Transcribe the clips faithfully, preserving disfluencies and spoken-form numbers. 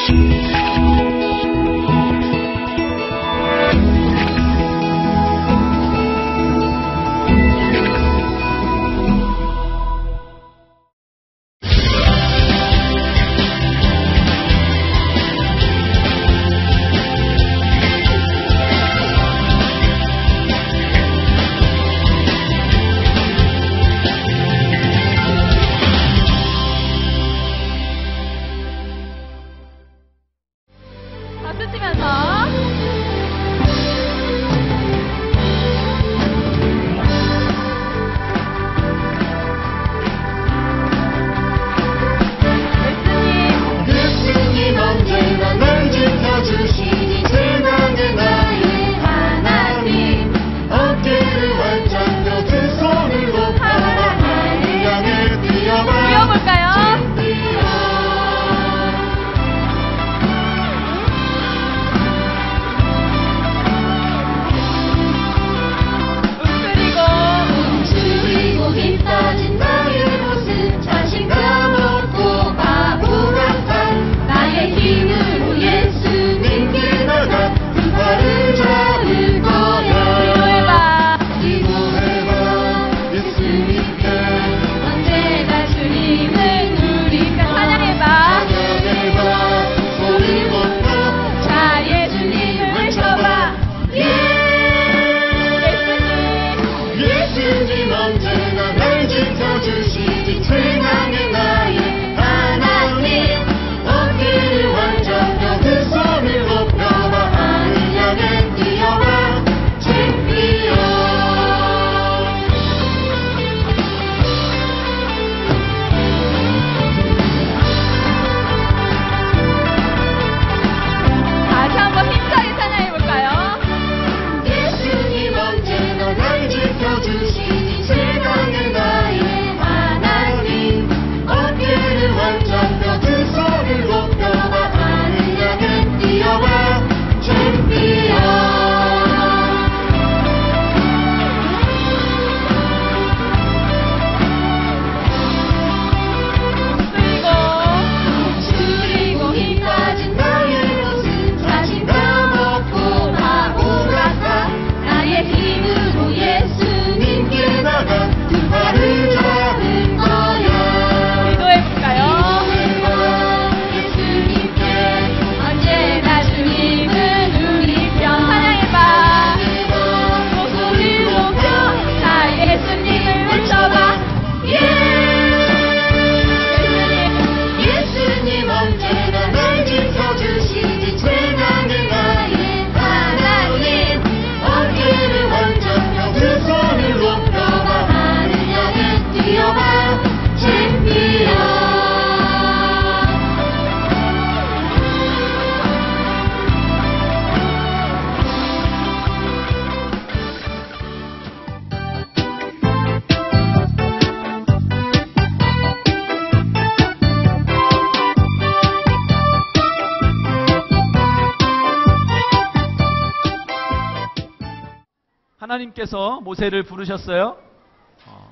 하나님께서 모세를 부르셨어요. 어,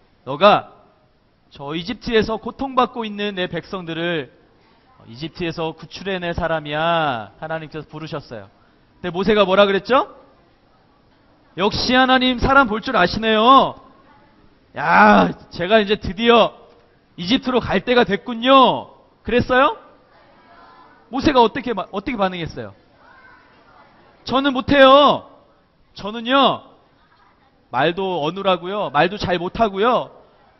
너가 저 이집트에서 고통받고 있는 내 백성들을 이집트에서 구출해낼 사람이야. 하나님께서 부르셨어요. 근데 모세가 뭐라 그랬죠? 역시 하나님 사람 볼 줄 아시네요. 야, 제가 이제 드디어 이집트로 갈 때가 됐군요. 그랬어요? 모세가 어떻게 어떻게 반응했어요? 저는 못해요. 저는요, 말도 어눌하고요, 말도 잘 못하고요,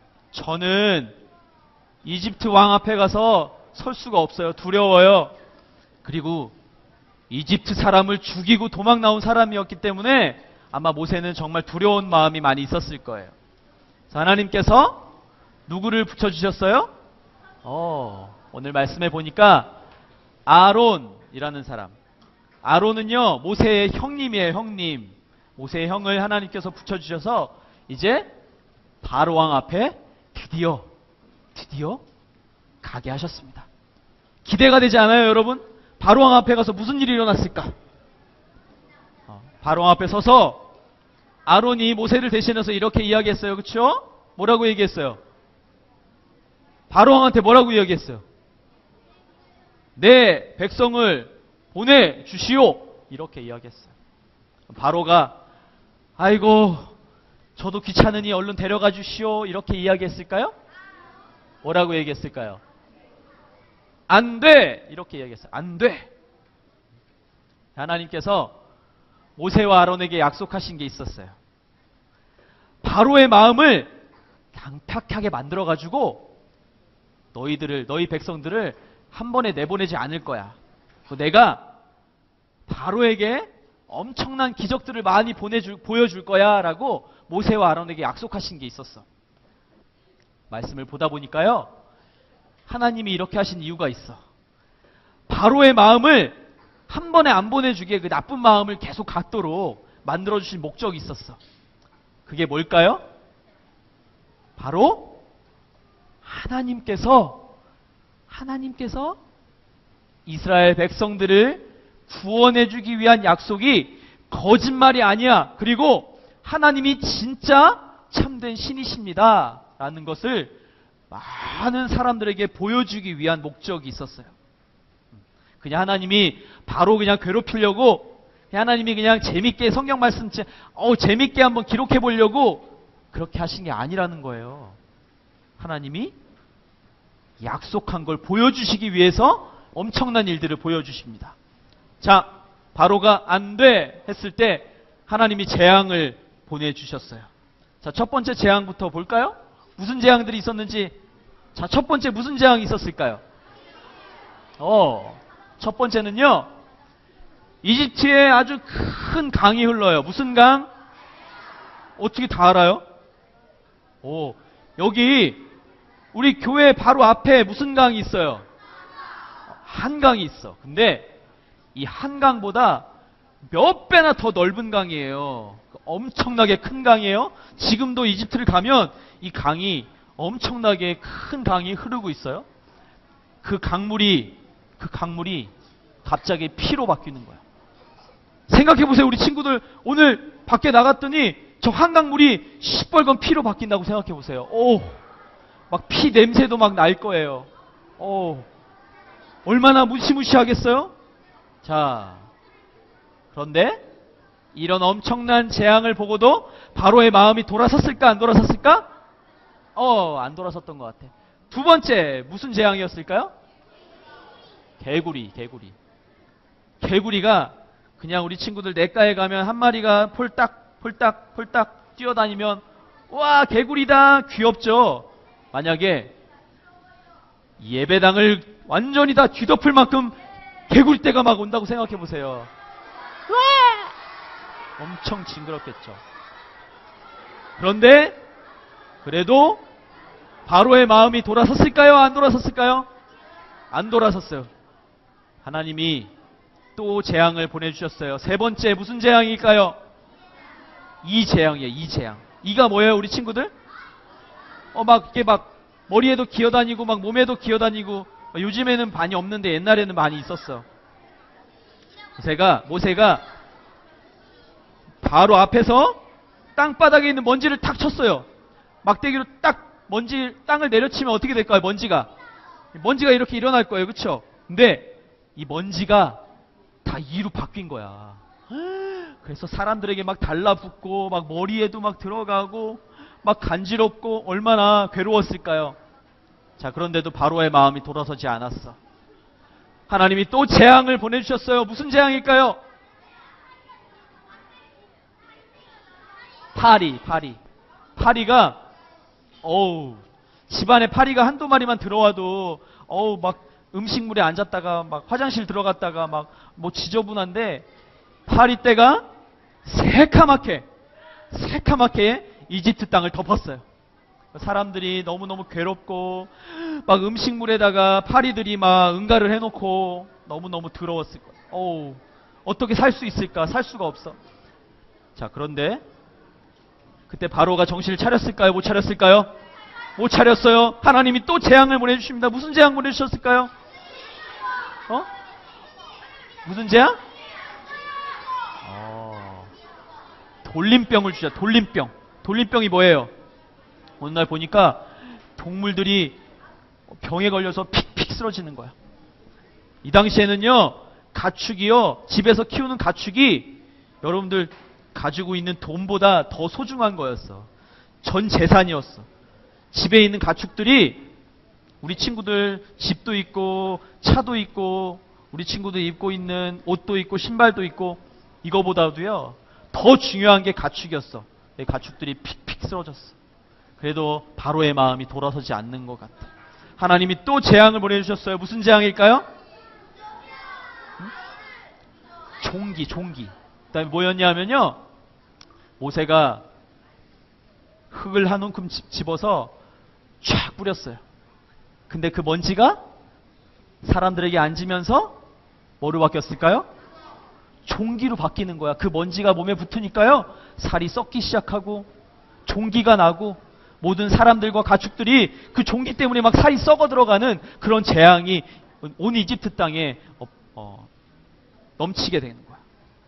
저는 이집트 왕 앞에 가서 설 수가 없어요. 두려워요. 그리고 이집트 사람을 죽이고 도망 나온 사람이었기 때문에 아마 모세는 정말 두려운 마음이 많이 있었을 거예요. 하나님께서 누구를 붙여주셨어요? 어, 오늘 말씀해 보니까 아론이라는 사람. 아론은요, 모세의 형님이에요. 형님. 모세의 형을 하나님께서 붙여주셔서 이제 바로 왕 앞에 드디어 드디어 가게 하셨습니다. 기대가 되지 않아요, 여러분? 바로 왕 앞에 가서 무슨 일이 일어났을까? 어, 바로 왕 앞에 서서 아론이 모세를 대신해서 이렇게 이야기했어요. 그렇죠? 뭐라고 얘기했어요? 바로 왕한테 뭐라고 이야기했어요? 내 백성을 보내주시오. 이렇게 이야기했어요. 바로가 아이고 저도 귀찮으니 얼른 데려가 주시오. 이렇게 이야기했을까요? 뭐라고 얘기했을까요? 안 돼! 이렇게 이야기했어요. 안 돼! 하나님께서 모세와 아론에게 약속하신 게 있었어요. 바로의 마음을 강팍하게 만들어가지고 너희들을, 너희 백성들을 한 번에 내보내지 않을 거야. 내가 바로에게 엄청난 기적들을 많이 보내줄, 보여줄 거야 라고 모세와 아론에게 약속하신 게 있었어. 말씀을 보다 보니까요, 하나님이 이렇게 하신 이유가 있어. 바로의 마음을 한 번에 안 보내주게 그 나쁜 마음을 계속 갖도록 만들어주신 목적이 있었어. 그게 뭘까요? 바로 하나님께서 하나님께서 이스라엘 백성들을 구원해주기 위한 약속이 거짓말이 아니야. 그리고 하나님이 진짜 참된 신이십니다 라는 것을 많은 사람들에게 보여주기 위한 목적이 있었어요. 그냥 하나님이 바로 그냥 괴롭히려고, 그냥 하나님이 그냥 재밌게 성경 말씀 어 재밌게 한번 기록해 보려고 그렇게 하신 게 아니라는 거예요. 하나님이 약속한 걸 보여주시기 위해서 엄청난 일들을 보여주십니다. 자, 바로가 안 돼 했을 때 하나님이 재앙을 보내주셨어요. 자, 첫 번째 재앙부터 볼까요? 무슨 재앙들이 있었는지. 자, 첫 번째 무슨 재앙이 있었을까요? 어, 첫 번째는요, 이집트에 아주 큰 강이 흘러요. 무슨 강? 어떻게 다 알아요? 오, 여기 우리 교회 바로 앞에 무슨 강이 있어요? 한강이 있어. 근데 이 한강보다 몇 배나 더 넓은 강이에요. 엄청나게 큰 강이에요. 지금도 이집트를 가면 이 강이 엄청나게 큰 강이 흐르고 있어요. 그 강물이 그 강물이 갑자기 피로 바뀌는 거야. 생각해보세요. 우리 친구들 오늘 밖에 나갔더니 저 한강물이 시뻘건 피로 바뀐다고 생각해보세요. 오, 막 피 냄새도 막 날 거예요. 오, 얼마나 무시무시하겠어요? 자, 그런데 이런 엄청난 재앙을 보고도 바로의 마음이 돌아섰을까 안 돌아섰을까? 어, 안 돌아섰던 것 같아. 두 번째 무슨 재앙이었을까요? 개구리, 개구리. 개구리가 그냥 우리 친구들 냇가에 가면 한 마리가 폴딱 폴딱 폴딱 뛰어다니면 와, 개구리다 귀엽죠. 만약에 예배당을 완전히 다 뒤덮을 만큼 개구리떼가 막 온다고 생각해 보세요. 엄청 징그럽겠죠. 그런데 그래도 바로의 마음이 돌아섰을까요? 안 돌아섰을까요? 안 돌아섰어요. 하나님이 또 재앙을 보내주셨어요. 세 번째 무슨 재앙일까요? 이 재앙이에요. 이 재앙. 이가 뭐예요, 우리 친구들? 어, 막 이렇게 막 머리에도 기어다니고 막 몸에도 기어다니고. 요즘에는 많이 없는데 옛날에는 많이 있었어. 모세가 모세가 바로 앞에서 땅바닥에 있는 먼지를 탁 쳤어요. 막대기로 딱 먼지 땅을 내려치면 어떻게 될까요? 먼지가 먼지가 이렇게 일어날 거예요. 그렇죠? 근데 이 먼지가 다 이로 바뀐 거야. 그래서 사람들에게 막 달라붙고 막 머리에도 막 들어가고 막 간지럽고 얼마나 괴로웠을까요? 자, 그런데도 바로의 마음이 돌아서지 않았어. 하나님이 또 재앙을 보내주셨어요. 무슨 재앙일까요? 파리, 파리. 파리가 어우, 집안에 파리가 한두 마리만 들어와도 어우, 막 음식물에 앉았다가 막 화장실 들어갔다가 막 뭐 지저분한데 파리떼가 새카맣게 새카맣게 이집트 땅을 덮었어요. 사람들이 너무너무 괴롭고 막 음식물에다가 파리들이 막 응가를 해놓고 너무너무 더러웠을 거예요. 어우, 어떻게 살 수 있을까? 살 수가 없어. 자, 그런데 그때 바로가 정신을 차렸을까요? 못 차렸을까요? 못 차렸어요. 하나님이 또 재앙을 보내주십니다. 무슨 재앙 보내주셨을까요? 어? 무슨 재앙? 어, 돌림병을 주자. 돌림병. 돌림병이 뭐예요? 어느 날 보니까 동물들이 병에 걸려서 픽픽 쓰러지는 거야. 이 당시에는요, 가축이요, 집에서 키우는 가축이 여러분들 가지고 있는 돈보다 더 소중한 거였어. 전 재산이었어. 집에 있는 가축들이 우리 친구들 집도 있고 차도 있고 우리 친구들 입고 있는 옷도 있고 신발도 있고 이거보다도요 더 중요한 게 가축이었어. 가축들이 픽픽 쓰러졌어. 그래도 바로의 마음이 돌아서지 않는 것 같아. 하나님이 또 재앙을 보내주셨어요. 무슨 재앙일까요? 응? 종기, 종기. 그 다음에 뭐였냐면요, 모세가 흙을 한 움큼 집어서 쫙 뿌렸어요. 근데 그 먼지가 사람들에게 앉으면서 뭐로 바뀌었을까요? 종기로 바뀌는 거야. 그 먼지가 몸에 붙으니까요, 살이 썩기 시작하고 종기가 나고 모든 사람들과 가축들이 그 종기 때문에 막 살이 썩어 들어가는 그런 재앙이 온 이집트 땅에 어, 어, 넘치게 되는 거야.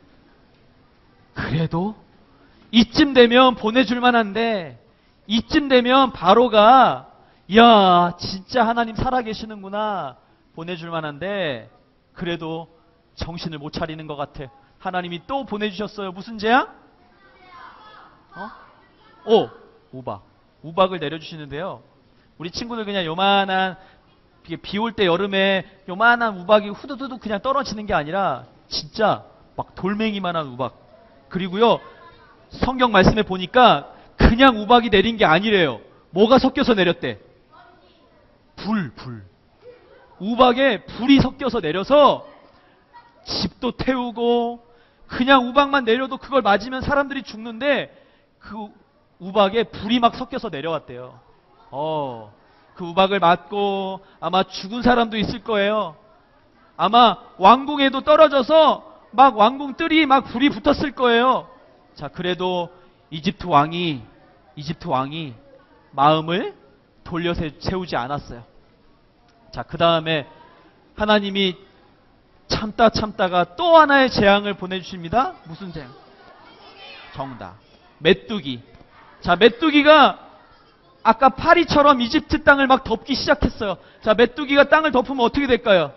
그래도 이쯤 되면 보내줄 만한데, 이쯤 되면 바로가 야 진짜 하나님 살아계시는구나 보내줄 만한데, 그래도 정신을 못 차리는 것 같아. 하나님이 또 보내주셨어요. 무슨 재앙? 어? 오! 우박. 우박을 내려주시는데요, 우리 친구들 그냥 요만한, 비 올 때 여름에 요만한 우박이 후두두두 그냥 떨어지는 게 아니라 진짜 막 돌멩이만한 우박. 그리고요, 성경 말씀에 보니까 그냥 우박이 내린 게 아니래요. 뭐가 섞여서 내렸대? 불, 불. 우박에 불이 섞여서 내려서 집도 태우고, 그냥 우박만 내려도 그걸 맞으면 사람들이 죽는데 그 우박에 불이 막 섞여서 내려왔대요. 어, 그 우박을 맞고 아마 죽은 사람도 있을 거예요. 아마 왕궁에도 떨어져서 막 왕궁 뜰이 막 불이 붙었을 거예요. 자, 그래도 이집트 왕이 이집트 왕이 마음을 돌려 세우지 않았어요. 자, 그 다음에 하나님이 참다 참다가 또 하나의 재앙을 보내주십니다. 무슨 재앙? 정답. 메뚜기. 자, 메뚜기가 아까 파리처럼 이집트 땅을 막 덮기 시작했어요. 자, 메뚜기가 땅을 덮으면 어떻게 될까요?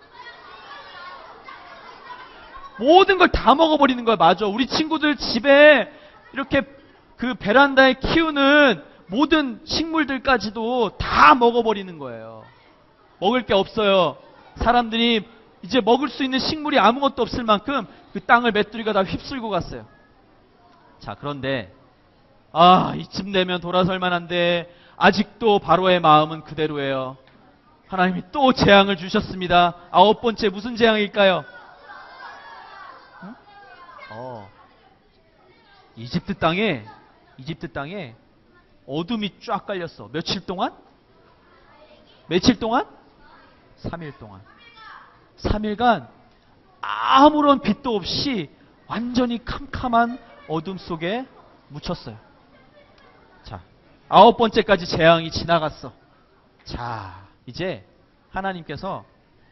모든 걸 다 먹어버리는 거야. 맞아. 우리 친구들 집에 이렇게 그 베란다에 키우는 모든 식물들까지도 다 먹어버리는 거예요. 먹을 게 없어요. 사람들이 이제 먹을 수 있는 식물이 아무것도 없을 만큼 그 땅을 메뚜기가 다 휩쓸고 갔어요. 자, 그런데 아, 이쯤 되면 돌아설 만한데 아직도 바로의 마음은 그대로예요. 하나님이 또 재앙을 주셨습니다. 아홉 번째 무슨 재앙일까요? 응? 어, 이집트 땅에 이집트 땅에 어둠이 쫙 깔렸어. 며칠 동안? 며칠 동안? 삼 일 동안. 삼 일간 아무런 빛도 없이 완전히 캄캄한 어둠 속에 묻혔어요. 자, 아홉 번째까지 재앙이 지나갔어. 자, 이제 하나님께서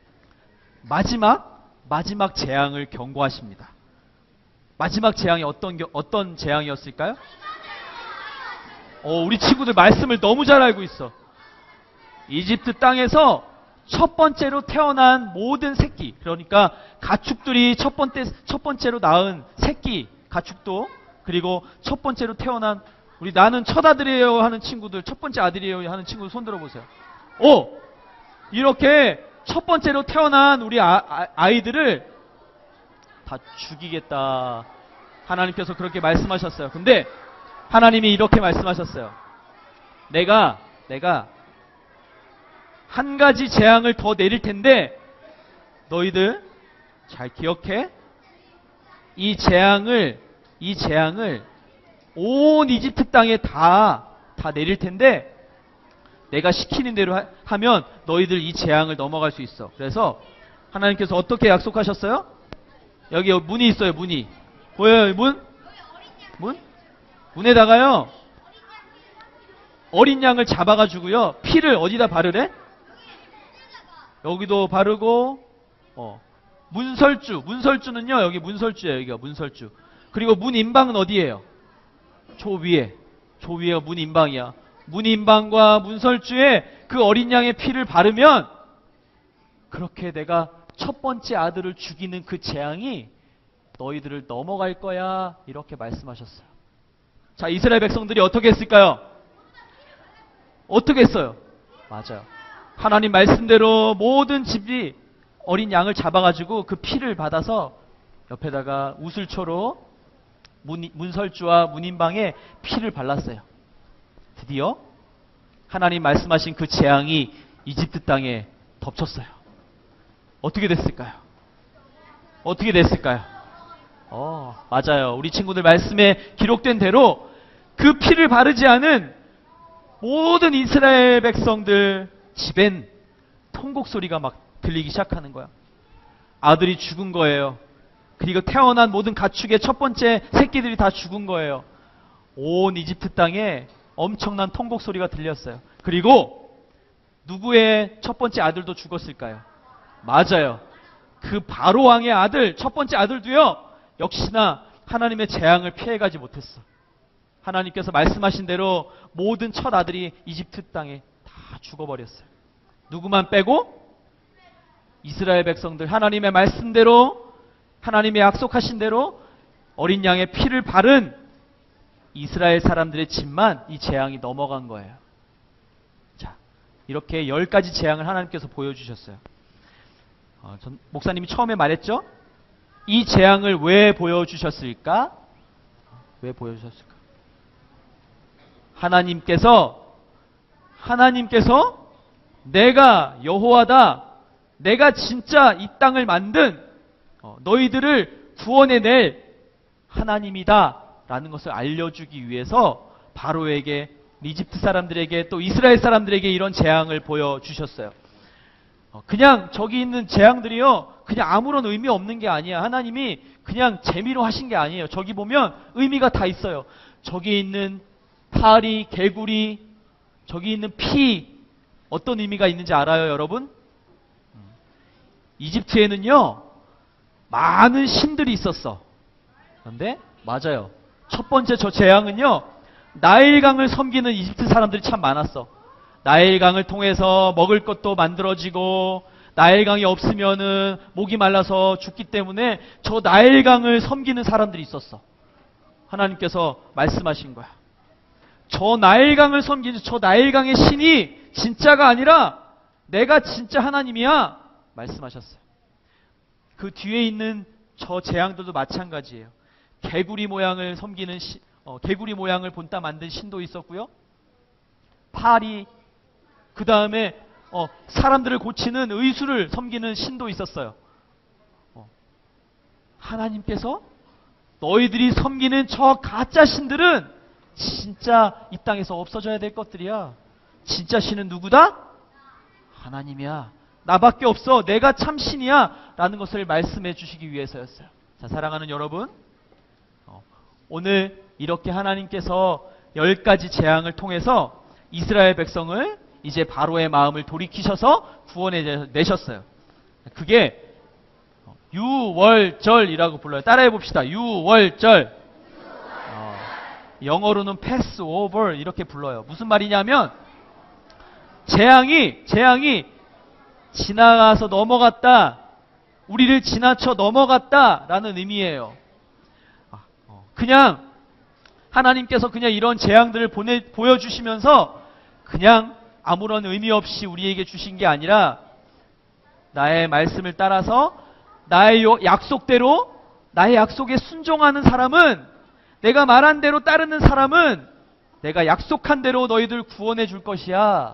마지막 마지막 재앙을 경고하십니다. 마지막 재앙이 어떤 어떤 재앙이었을까요? 어, 우리 친구들 말씀을 너무 잘 알고 있어. 이집트 땅에서 첫 번째로 태어난 모든 새끼, 그러니까 가축들이 첫 번째 첫 번째로 낳은 새끼 가축도, 그리고 첫 번째로 태어난 우리 나는 첫 아들이에요 하는 친구들, 첫 번째 아들이에요 하는 친구들 손 들어보세요. 오! 이렇게 첫 번째로 태어난 우리 아, 아, 아이들을 다 죽이겠다. 하나님께서 그렇게 말씀하셨어요. 근데 하나님이 이렇게 말씀하셨어요. 내가 내가 한 가지 재앙을 더 내릴 텐데 너희들 잘 기억해. 이 재앙을 이 재앙을 온 이집트 땅에 다 다 내릴 텐데 내가 시키는 대로 하, 하면 너희들 이 재앙을 넘어갈 수 있어. 그래서 하나님께서 어떻게 약속하셨어요? 여기 문이 있어요. 문이 보여요? 문? 문? 문에다가요 어린 양을 잡아가지고요 피를 어디다 바르래? 여기도 바르고, 어, 문설주, 문설주는요, 여기 문설주예요, 여기가 문설주. 그리고 문인방은 어디예요? 저 위에, 저 위에 문인방이야. 문인방과 문설주에 그 어린 양의 피를 바르면, 그렇게 내가 첫 번째 아들을 죽이는 그 재앙이 너희들을 넘어갈 거야, 이렇게 말씀하셨어요. 자, 이스라엘 백성들이 어떻게 했을까요? 어떻게 했어요? 맞아요. 하나님 말씀대로 모든 집이 어린 양을 잡아가지고 그 피를 받아서 옆에다가 우슬초로 문, 문설주와 문인방에 피를 발랐어요. 드디어 하나님 말씀하신 그 재앙이 이집트 땅에 덮쳤어요. 어떻게 됐을까요? 어떻게 됐을까요? 어, 맞아요. 우리 친구들 말씀에 기록된 대로 그 피를 바르지 않은 모든 이스라엘 백성들 집엔 통곡 소리가 막 들리기 시작하는 거야. 아들이 죽은 거예요. 그리고 태어난 모든 가축의 첫 번째 새끼들이 다 죽은 거예요. 온 이집트 땅에 엄청난 통곡 소리가 들렸어요. 그리고 누구의 첫 번째 아들도 죽었을까요? 맞아요. 그 바로 왕의 아들, 첫 번째 아들도요, 역시나 하나님의 재앙을 피해가지 못했어. 하나님께서 말씀하신 대로 모든 첫 아들이 이집트 땅에 다 죽어버렸어요. 누구만 빼고? 이스라엘 백성들, 하나님의 말씀대로, 하나님의 약속하신 대로 어린 양의 피를 바른 이스라엘 사람들의 집만 이 재앙이 넘어간 거예요. 자, 이렇게 열 가지 재앙을 하나님께서 보여주셨어요. 어, 전, 목사님이 처음에 말했죠? 이 재앙을 왜 보여주셨을까? 왜 보여주셨을까? 하나님께서 하나님께서 내가 여호와다, 내가 진짜 이 땅을 만든 어, 너희들을 구원해낼 하나님이다 라는 것을 알려주기 위해서 바로에게, 이집트 사람들에게, 또 이스라엘 사람들에게 이런 재앙을 보여주셨어요. 어, 그냥 저기 있는 재앙들이요, 그냥 아무런 의미 없는 게 아니야. 하나님이 그냥 재미로 하신 게 아니에요. 저기 보면 의미가 다 있어요. 저기 있는 파리, 개구리, 저기 있는 피, 어떤 의미가 있는지 알아요, 여러분? 이집트에는요, 많은 신들이 있었어. 그런데 맞아요. 첫 번째 저 재앙은요, 나일강을 섬기는 이집트 사람들이 참 많았어. 나일강을 통해서 먹을 것도 만들어지고, 나일강이 없으면은 목이 말라서 죽기 때문에 저 나일강을 섬기는 사람들이 있었어. 하나님께서 말씀하신 거야. 저 나일강을 섬기는 저 나일강의 신이 진짜가 아니라 내가 진짜 하나님이야 말씀하셨어요. 그 뒤에 있는 저 재앙들도 마찬가지예요. 개구리 모양을 섬기는 시, 어, 개구리 모양을 본따 만든 신도 있었고요. 파리, 그 다음에 어, 사람들을 고치는 의수를 섬기는 신도 있었어요. 어. 하나님께서 너희들이 섬기는 저 가짜 신들은 진짜 이 땅에서 없어져야 될 것들이야. 진짜 신은 누구다? 하나님이야. 나밖에 없어. 내가 참 신이야. 라는 것을 말씀해 주시기 위해서였어요. 자, 사랑하는 여러분, 어, 오늘 이렇게 하나님께서 열 가지 재앙을 통해서 이스라엘 백성을 이제 바로의 마음을 돌이키셔서 구원해 내셨어요. 그게 유월절이라고 불러요. 따라해 봅시다. 유월절. 어, 영어로는 패스 오버 이렇게 불러요. 무슨 말이냐면 재앙이 재앙이 지나가서 넘어갔다, 우리를 지나쳐 넘어갔다라는 의미예요. 그냥 하나님께서 그냥 이런 재앙들을 보내, 보여주시면서 그냥 아무런 의미 없이 우리에게 주신 게 아니라 나의 말씀을 따라서 나의 약속대로, 나의 약속에 순종하는 사람은, 내가 말한 대로 따르는 사람은 내가 약속한 대로 너희들 구원해 줄 것이야.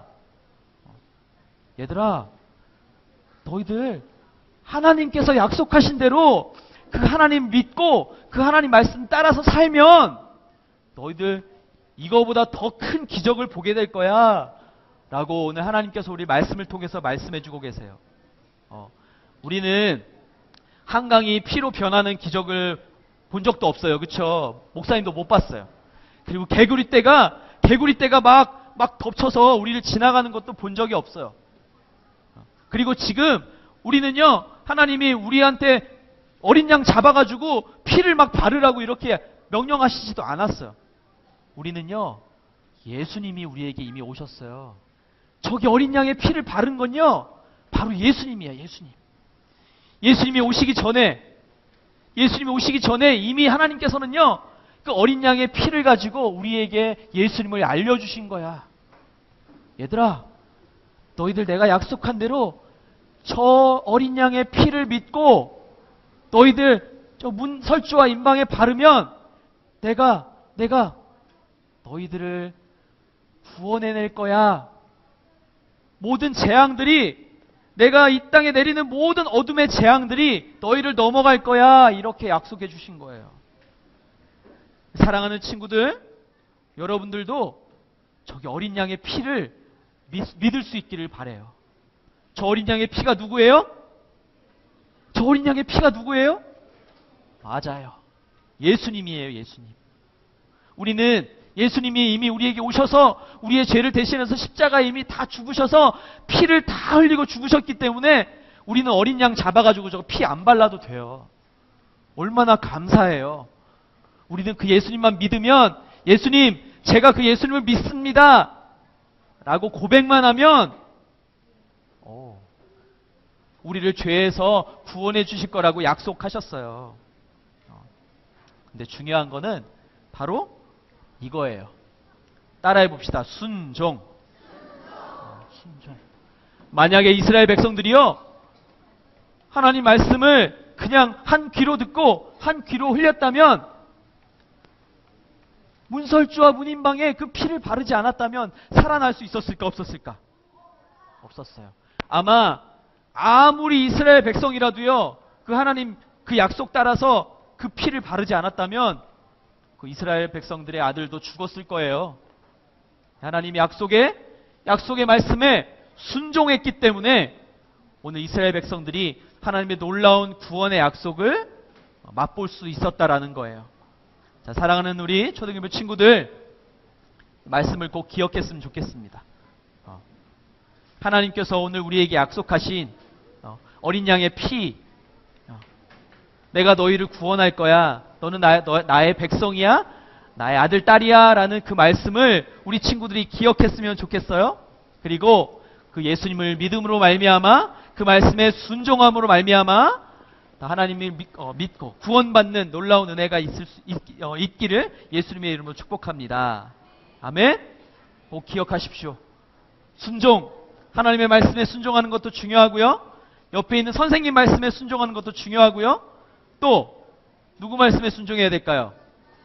얘들아, 너희들 하나님께서 약속하신 대로 그 하나님 믿고 그 하나님 말씀 따라서 살면 너희들 이거보다 더 큰 기적을 보게 될 거야 라고 오늘 하나님께서 우리 말씀을 통해서 말씀해 주고 계세요. 어, 우리는 한강이 피로 변하는 기적을 본 적도 없어요. 그쵸? 목사님도 못 봤어요. 그리고 개구리 떼가 개구리 떼가 막, 막 덮쳐서 우리를 지나가는 것도 본 적이 없어요. 그리고 지금 우리는요, 하나님이 우리한테 어린 양 잡아가지고 피를 막 바르라고 이렇게 명령하시지도 않았어요. 우리는요, 예수님이 우리에게 이미 오셨어요. 저기 어린 양의 피를 바른 건요, 바로 예수님이야, 예수님. 예수님이 오시기 전에, 예수님이 오시기 전에 이미 하나님께서는요, 그 어린 양의 피를 가지고 우리에게 예수님을 알려주신 거야. 얘들아, 너희들 내가 약속한 대로 저 어린 양의 피를 믿고 너희들 저 문설주와 임방에 바르면 내가, 내가 너희들을 구원해낼 거야. 모든 재앙들이, 내가 이 땅에 내리는 모든 어둠의 재앙들이 너희를 넘어갈 거야. 이렇게 약속해 주신 거예요. 사랑하는 친구들, 여러분들도 저기 어린 양의 피를 믿, 믿을 수 있기를 바라요. 저 어린 양의 피가 누구예요? 저 어린 양의 피가 누구예요? 맞아요. 예수님이에요, 예수님. 우리는 예수님이 이미 우리에게 오셔서 우리의 죄를 대신해서 십자가에 이미 다 죽으셔서 피를 다 흘리고 죽으셨기 때문에 우리는 어린 양 잡아가지고 저거 피 안 발라도 돼요. 얼마나 감사해요. 우리는 그 예수님만 믿으면, 예수님, 제가 그 예수님을 믿습니다 라고 고백만 하면 오, 우리를 죄에서 구원해 주실 거라고 약속하셨어요. 근데 중요한 거는 바로 이거예요. 따라해 봅시다. 순종. 순종. 만약에 이스라엘 백성들이요, 하나님 말씀을 그냥 한 귀로 듣고 한 귀로 흘렸다면, 문설주와 문인방에 그 피를 바르지 않았다면 살아날 수 있었을까, 없었을까? 없었어요. 아마 아무리 이스라엘 백성이라도요, 그 하나님 그 약속 따라서 그 피를 바르지 않았다면 그 이스라엘 백성들의 아들도 죽었을 거예요. 하나님의 약속에, 약속의 말씀에 순종했기 때문에 오늘 이스라엘 백성들이 하나님의 놀라운 구원의 약속을 맛볼 수 있었다라는 거예요. 자, 사랑하는 우리 초등교부 친구들, 말씀을 꼭 기억했으면 좋겠습니다. 어. 하나님께서 오늘 우리에게 약속하신 어, 어린 양의 피, 어. 내가 너희를 구원할 거야, 너는 나, 너, 나의 백성이야, 나의 아들, 딸이야 라는 그 말씀을 우리 친구들이 기억했으면 좋겠어요. 그리고 그 예수님을 믿음으로 말미암아, 그 말씀에 순종함으로 말미암아 하나님을 믿, 어, 믿고 구원받는 놀라운 은혜가 있을 수, 있, 어, 있기를 예수님의 이름으로 축복합니다. 아멘. 꼭 기억하십시오. 순종, 하나님의 말씀에 순종하는 것도 중요하고요, 옆에 있는 선생님 말씀에 순종하는 것도 중요하고요, 또 누구 말씀에 순종해야 될까요?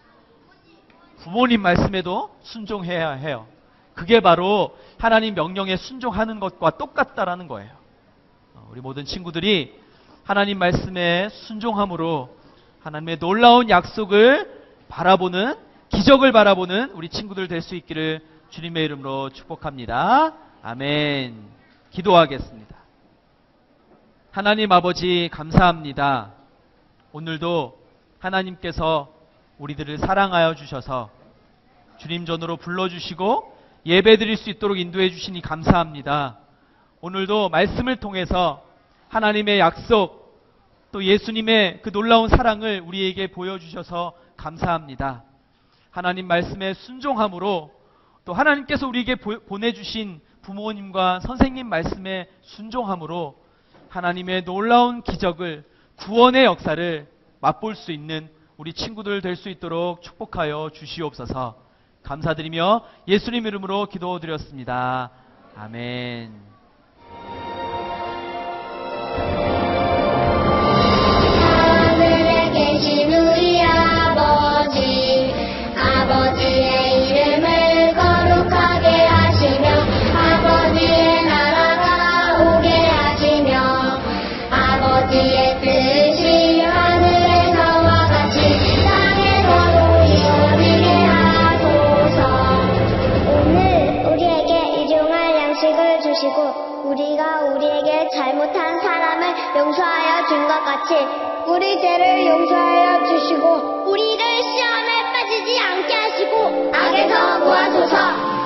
부모님 말씀에도 순종해야 해요. 그게 바로 하나님 명령에 순종하는 것과 똑같다라는 거예요. 우리 모든 친구들이 하나님 말씀에 순종함으로 하나님의 놀라운 약속을 바라보는, 기적을 바라보는 우리 친구들 될 수 있기를 주님의 이름으로 축복합니다. 아멘. 기도하겠습니다. 하나님 아버지, 감사합니다. 오늘도 하나님께서 우리들을 사랑하여 주셔서 주님 전으로 불러주시고 예배드릴 수 있도록 인도해 주시니 감사합니다. 오늘도 말씀을 통해서 하나님의 약속, 또 예수님의 그 놀라운 사랑을 우리에게 보여주셔서 감사합니다. 하나님 말씀에 순종함으로, 또 하나님께서 우리에게 보내주신 부모님과 선생님 말씀에 순종함으로 하나님의 놀라운 기적을, 구원의 역사를 맛볼 수 있는 우리 친구들 될 수 있도록 축복하여 주시옵소서. 감사드리며 예수님 이름으로 기도드렸습니다. 아멘. 우리가 우리에게 잘못한 사람을 용서하여 준 것 같이 우리 죄를 용서하여 주시고 우리를 시험에 빠지지 않게 하시고 악에서 구하소서.